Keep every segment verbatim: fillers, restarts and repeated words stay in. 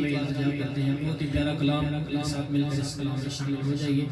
میں التجا کرتے ہیں، بہت ہی پیارا کلام کے ساتھ مل کر اس کلام میں شامل ہو جائیے۔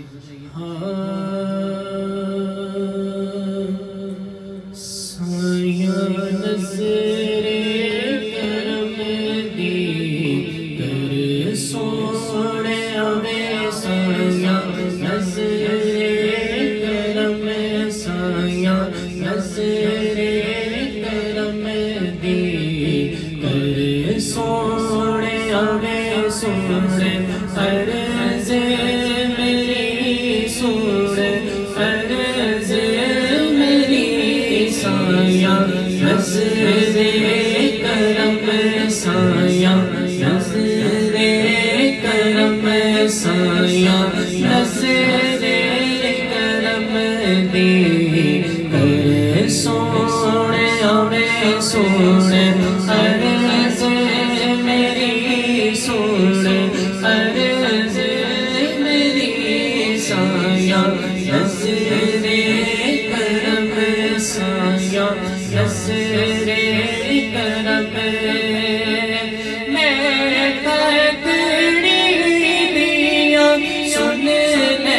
سایہ نظر کرم دی کر سونے آوے، سایہ نظر کرم، سایہ نظر کرم دی کر سونے آوے، سونے عرض میری، سونے عرض میری، سایہ نظر کرم، سایہ نظر کرم، سایہ نظر کرم دی کر سونے آوے، سونے عرض میری، سونے عرض میری، سایہ نظر کرم، سایہ نظر کرم۔ میں تکڑی دیا سن لے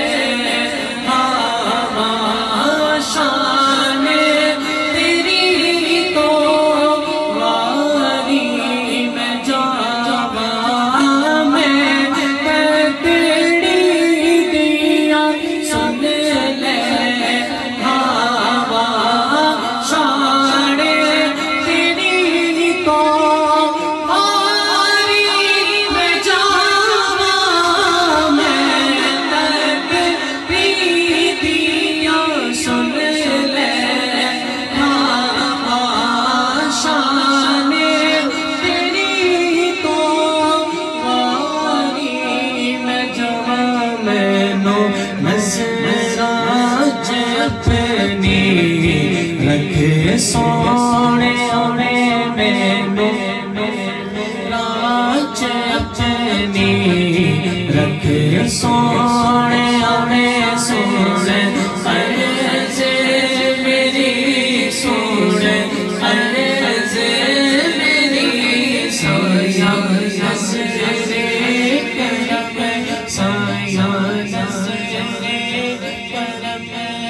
ہاں شان تیری تو واری میں جاوا، میں تکڑی دیا سن لے ہاں شان تیری تو واری میں جاوا، میں تکڑی دیا سن لے ہاں شان تیری تو واری میں جاوا، میں نو مسراج اپنی رکھ سونے آوے، میں نو راج اپنی رکھ سونے آوے، سونے عرض میری، سونے عرض میری، سایہ نظر کرم، سایہ نظر کرم۔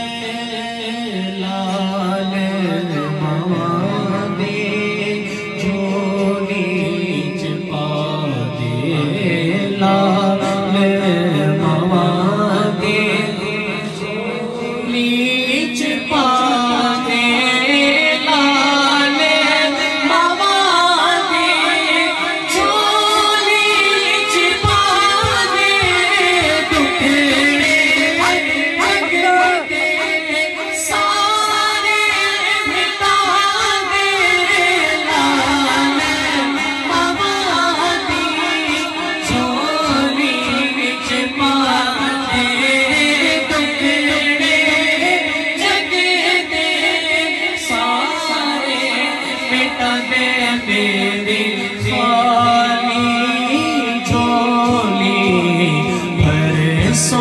لال ماں دے جھولی چ پا دے، لال ماں دے جھولی چ پا دے، لال ماں دے جھولی چ پا دے، ٹکڑے سارے مٹا دے، لال ماں دی جھولی چ پا دے، ٹکڑے جگ دے سارے مٹا دے، میری خالی جھولی بھر سو،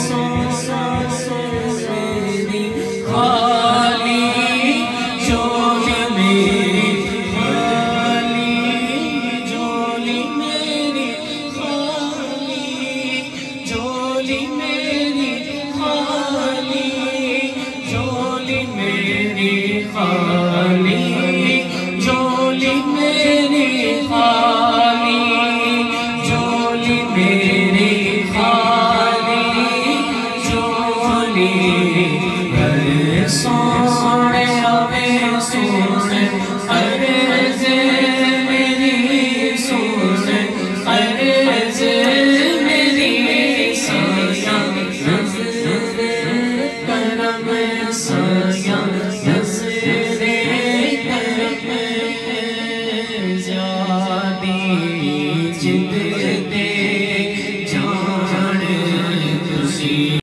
میری خالی جھولی، میری خالی جھولی، میری خالی جھولی، میری خالی جھولی، میری خالی جھولی، میری خالی جھولی، میری